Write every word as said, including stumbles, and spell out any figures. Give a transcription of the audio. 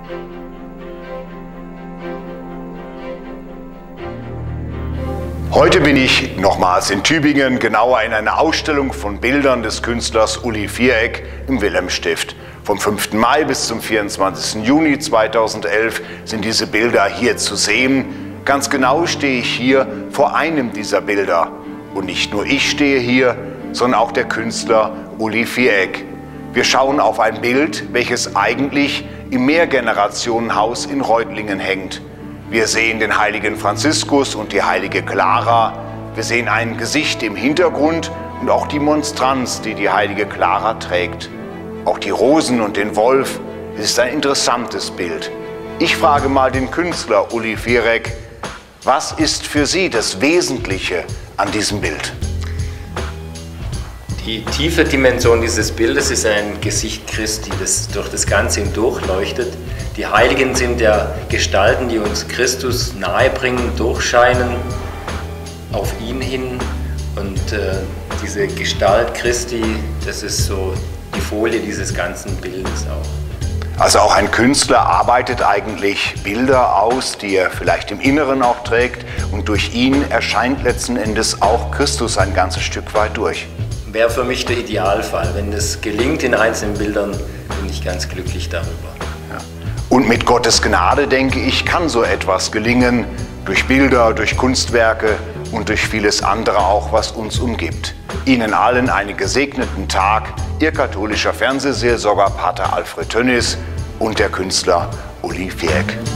Heute bin ich nochmals in Tübingen, genauer in einer Ausstellung von Bildern des Künstlers Uli Viereck im Wilhelmstift. Vom fünften Mai bis zum vierundzwanzigsten Juni zweitausendelf sind diese Bilder hier zu sehen. Ganz genau stehe ich hier vor einem dieser Bilder. Und nicht nur ich stehe hier, sondern auch der Künstler Uli Viereck. Wir schauen auf ein Bild, welches eigentlich im Mehrgenerationenhaus in Reutlingen hängt. Wir sehen den heiligen Franziskus und die heilige Clara. Wir sehen ein Gesicht im Hintergrund und auch die Monstranz, die die heilige Clara trägt. Auch die Rosen und den Wolf. Es ist ein interessantes Bild. Ich frage mal den Künstler Uli Viereck, was ist für Sie das Wesentliche an diesem Bild? Die tiefe Dimension dieses Bildes ist ein Gesicht Christi, das durch das Ganze hindurch leuchtet. Die Heiligen sind ja Gestalten, die uns Christus nahebringen, durchscheinen auf ihn hin. Und äh, diese Gestalt Christi, das ist so die Folie dieses ganzen Bildes auch. Also auch ein Künstler arbeitet eigentlich Bilder aus, die er vielleicht im Inneren auch trägt. Und durch ihn erscheint letzten Endes auch Christus ein ganzes Stück weit durch. Wäre für mich der Idealfall. Wenn es gelingt in einzelnen Bildern, bin ich ganz glücklich darüber. Ja. Und mit Gottes Gnade, denke ich, kann so etwas gelingen, durch Bilder, durch Kunstwerke und durch vieles andere auch, was uns umgibt. Ihnen allen einen gesegneten Tag, Ihr katholischer Fernsehseelsorger Pater Alfred Tönnis und der Künstler Uli Viereck.